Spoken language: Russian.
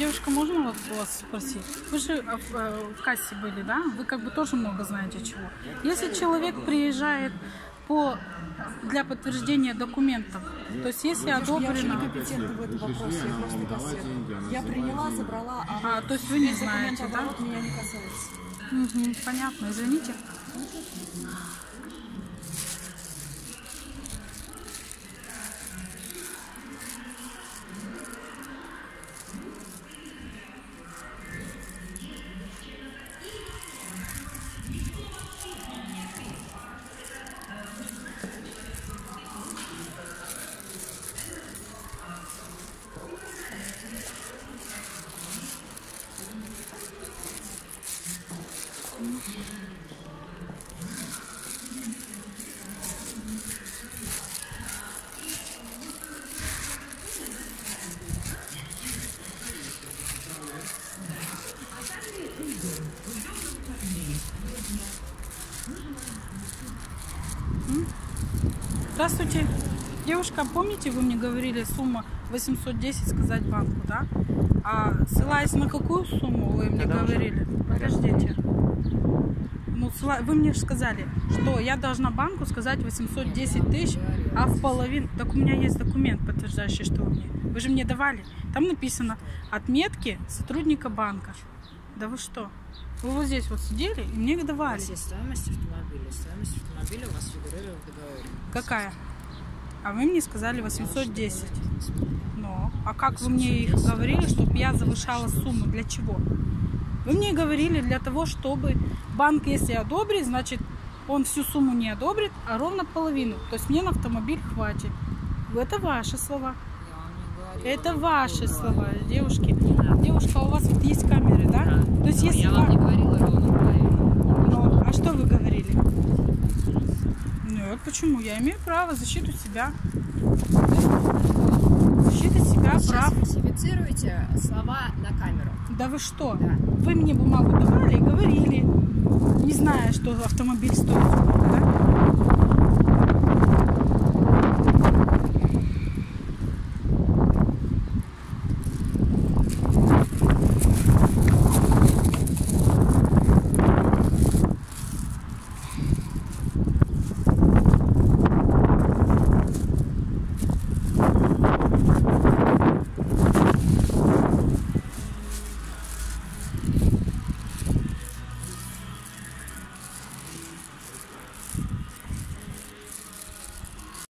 Девушка, можно вас спросить? Вы же в кассе были, да? Вы как бы тоже много знаете чего. Если человек приезжает для подтверждения документов, то есть если одобрено... Я некомпетентна в этом вопросе, я просто кассир. Я приняла, забрала, то есть вы не знаете, да? Меня не касается. Угу, понятно, извините. Здравствуйте. Девушка, помните, вы мне говорили, сумма 810 сказать банку, да? А ссылаясь на какую сумму вы мне говорили? Подождите. Ну, вы мне сказали, что я должна банку сказать 810 тысяч, а в половину... Так у меня есть документ, подтверждающий, что вы же мне давали. Там написано отметки сотрудника банка. Да вы что? Вы вот здесь вот сидели и мне давали. У вас есть стоимость автомобиля. Стоимость автомобиля у вас фигурирует в договоре. Какая? А вы мне сказали 810. Но, а как вы мне их говорили, чтобы я завышала сумму? Для чего? Вы мне говорили для того, чтобы банк, если одобрит, значит, он всю сумму не одобрит, а ровно половину. То есть мне на автомобиль хватит. Это ваши слова. Это ваши слова, девушки. Девушка, у вас вот есть камеры, да? То есть если я вам не говорила ровно половину. Ну, а что вы говорили? Нет, почему? Я имею право защиту себя. Защита себя, прав. Фальсифицируйте слова на камеру. Да вы что? Да. Вы мне бумагу давали и говорили, не зная, что автомобиль стоит сколько, да?